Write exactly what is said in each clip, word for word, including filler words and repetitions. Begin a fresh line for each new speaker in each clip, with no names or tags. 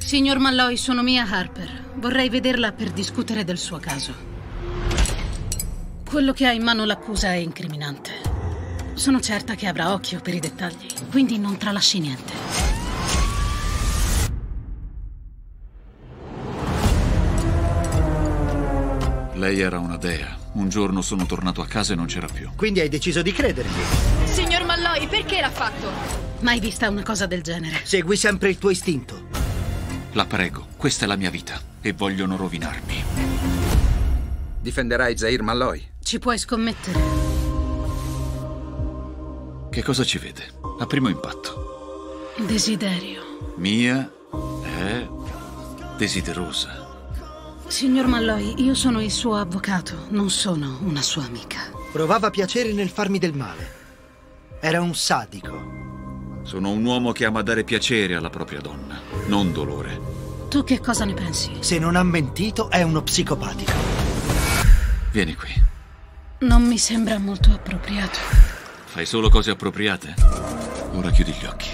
Signor Malloy, sono Mia Harper. Vorrei vederla per discutere del suo caso. Quello che ha in mano l'accusa è incriminante. Sono certa che avrà occhio per i dettagli, quindi non tralasci niente.
Lei era una dea. Un giorno sono tornato a casa e non c'era più.
Quindi hai deciso di credergli?
Signor Malloy, perché l'ha fatto?
Mai vista una cosa del genere.
Segui sempre il tuo istinto.
La prego, questa è la mia vita e vogliono rovinarmi.
Difenderai Zahir Malloy?
Ci puoi scommettere.
Che cosa ci vede? A primo impatto.
Desiderio.
Mia è desiderosa.
Signor Malloy, io sono il suo avvocato, non sono una sua amica.
Provava piacere nel farmi del male. Era un sadico.
Sono un uomo che ama dare piacere alla propria donna, non dolore.
Tu che cosa ne pensi?
Se non ha mentito, è uno psicopatico.
Vieni qui.
Non mi sembra molto appropriato.
Fai solo cose appropriate? Ora chiudi gli occhi.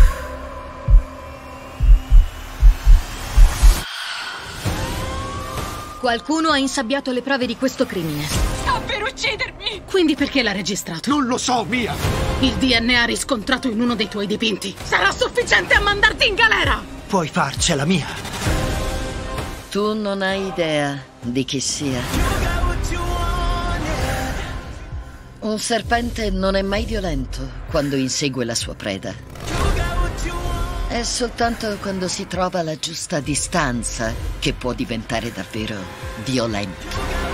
Qualcuno ha insabbiato le prove di questo crimine.
Sta per uccidermi!
Quindi perché l'ha registrato?
Non lo so, Mia!
Il D N A riscontrato in uno dei tuoi dipinti sarà sufficiente a mandarti in galera!
Puoi farcela, Mia!
Tu non hai idea di chi sia. Un serpente non è mai violento quando insegue la sua preda. È soltanto quando si trova la giusta distanza che può diventare davvero violento.